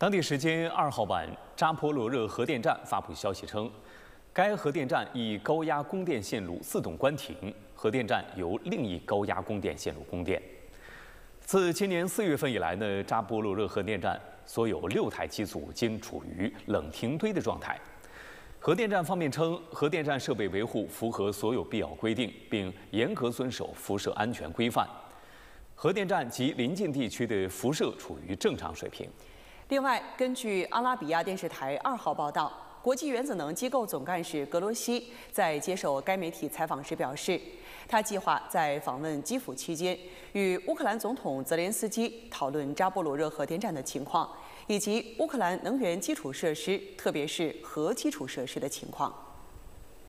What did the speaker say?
当地时间2号晚，扎波罗热核电站发布消息称，该核电站一高压供电线路自动关停，核电站由另一高压供电线路供电。自今年4月份以来呢，扎波罗热核电站所有6台机组均处于冷停堆的状态。核电站方面称，核电站设备维护符合所有必要规定，并严格遵守辐射安全规范。核电站及邻近地区的辐射处于正常水平。 另外，根据阿拉比亚电视台2号报道，国际原子能机构总干事格罗西在接受该媒体采访时表示，他计划在访问基辅期间与乌克兰总统泽连斯基讨论扎波罗热核电站的情况，以及乌克兰能源基础设施，特别是核基础设施的情况。